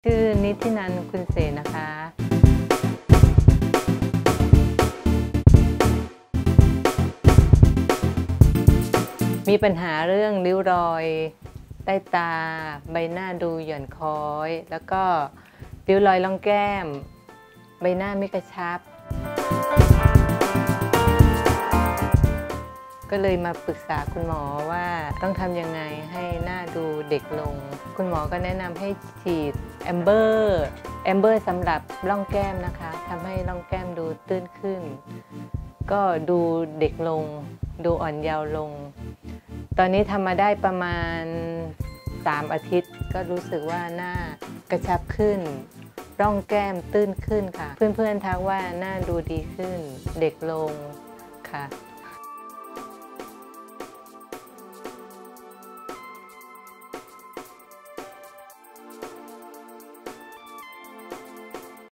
ชื่อนิธินันท์คุณเสนนะคะ มีปัญหาเรื่องริ้วรอยใต้ตาใบหน้าดูหย่อนคล้อยแล้วก็ริ้วรอยร่องแก้มใบหน้าไม่กระชับก็เลยมาปรึกษาคุณหมอว่าต้องทำยังไงให้หน้าดูเด็กลงคุณหมอก็แนะนำให้ฉีดแอมเบอร์สำหรับร่องแก้มนะคะทำให้ร่องแก้มดูตื้นขึ้นก็ดูเด็กลงดูอ่อนเยาว์ลงตอนนี้ทำมาได้ประมาณ3 อาทิตย์ก็รู้สึกว่าหน้ากระชับขึ้นร่องแก้มตื้นขึ้นค่ะเพื่อนๆทักว่าหน้าดูดีขึ้นเด็กลงค่ะ